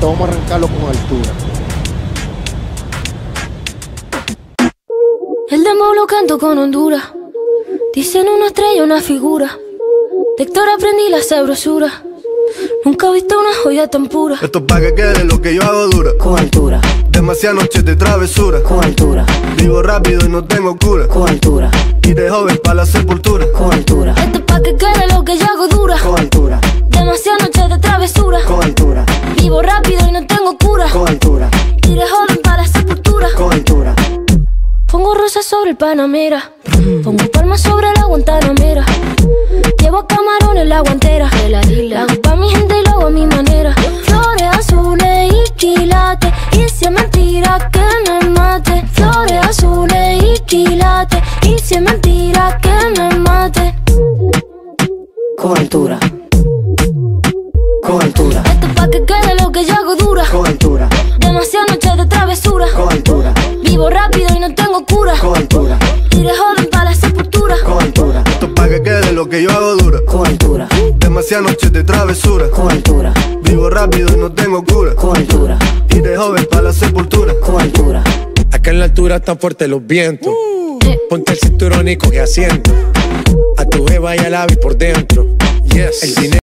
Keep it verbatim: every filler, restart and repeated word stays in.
Esto vamos a arrancarlo con altura. El demo lo canto con Honduras. Dicen una estrella, una figura. De Héctor aprendí la sabrosura. Nunca he visto una joya tan pura. Esto es pa' que quede lo que yo hago dura. Con altura, Demasiadas noches de travesura. con altura, Vivo rápido y no tengo cura. con altura, Y de joven pa' la sepultura. con altura, Esto es pa' que quede lo que yo hago dura. con altura, Demasiadas noches de travesura. con altura, Vivo rápido y no tengo cura. con altura, Y de joven para la sepultura. con altura. Pongo rosas sobre el Panamera. Pongo palmas sobre la Guantanamera. Llevo camarones la guantera. La hago pa' mi gente y lo hago a mi manera. Flores azules y quilates. Y si es mentira que me mate. Flores azules y quilates. Y si es mentira que me mate. Con altura, con altura, Esto es pa' que quede lo que yo hago dura. con altura, Demasiadas noches de travesura. con altura, Vivo rápido y no tengo cura. con altura, Y de joven para la sepultura. con altura, Esto es pa' que quede lo que yo hago dura. con altura, Demasiadas noches de travesura. con altura, Vivo rápido y no tengo cura. con altura, Y de joven pa' la sepultura. con altura. Acá en la altura están fuertes los vientos. Ponte el cinturón y coge asiento. A tu jeva y al ave por dentro. Yes. El dinero